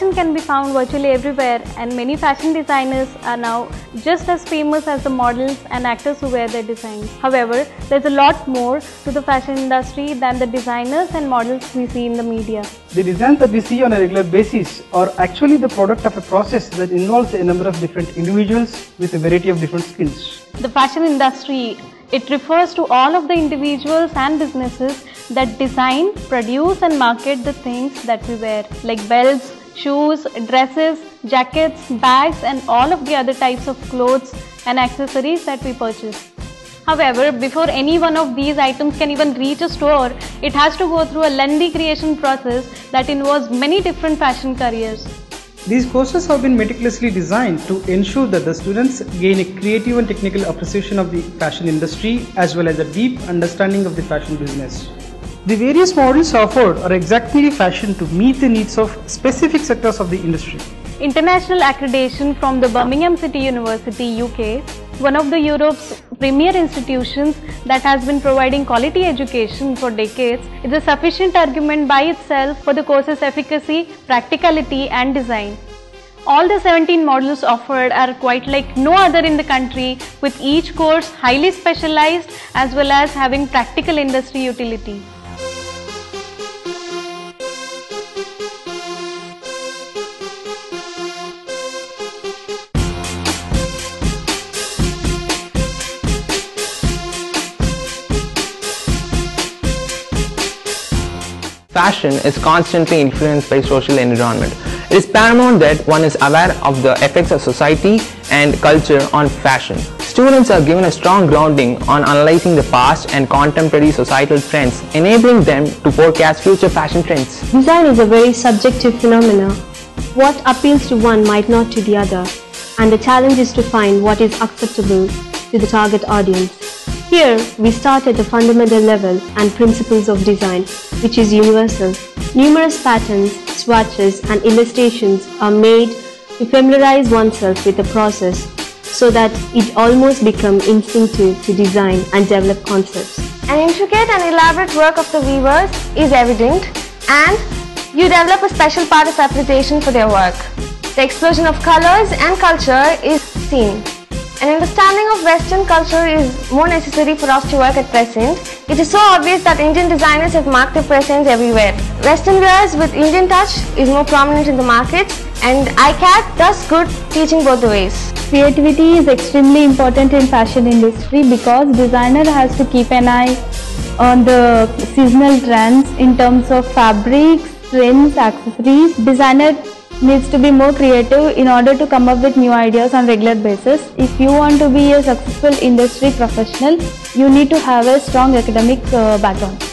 Fashion can be found virtually everywhere, and many fashion designers are now just as famous as the models and actors who wear their designs. However, there's a lot more to the fashion industry than the designers and models we see in the media. The designs that we see on a regular basis are actually the product of a process that involves a number of different individuals with a variety of different skills. The fashion industry, it refers to all of the individuals and businesses that design, produce and market the things that we wear, like belts, shoes, dresses, jackets, bags and all of the other types of clothes and accessories that we purchase. However, before any one of these items can even reach a store, it has to go through a lengthy creation process that involves many different fashion careers. These courses have been meticulously designed to ensure that the students gain a creative and technical appreciation of the fashion industry as well as a deep understanding of the fashion business. The various models offered are exactly fashioned to meet the needs of specific sectors of the industry. International accreditation from the Birmingham City University, UK, one of the Europe's premier institutions that has been providing quality education for decades, is a sufficient argument by itself for the course's efficacy, practicality and design. All the 17 modules offered are quite like no other in the country, with each course highly specialized as well as having practical industry utility. Fashion is constantly influenced by social environment. It is paramount that one is aware of the effects of society and culture on fashion. Students are given a strong grounding on analyzing the past and contemporary societal trends, enabling them to forecast future fashion trends. Design is a very subjective phenomenon. What appeals to one might not to the other, and the challenge is to find what is acceptable to the target audience. Here, we start at the fundamental level and principles of design, which is universal. Numerous patterns, swatches and illustrations are made to familiarize oneself with the process so that it almost becomes instinctive to design and develop concepts. An intricate and elaborate work of the weavers is evident, and you develop a special part of appreciation for their work. The explosion of colors and culture is seen. An understanding of Western culture is more necessary for us to work at present. It is so obvious that Indian designers have marked their presence everywhere. Western wears with Indian touch is more prominent in the markets, and ICAT does good teaching both the ways. Creativity is extremely important in fashion industry because designer has to keep an eye on the seasonal trends in terms of fabrics, trends, accessories. Designer needs to be more creative in order to come up with new ideas on regular basis. If you want to be a successful industry professional, you need to have a strong academic background.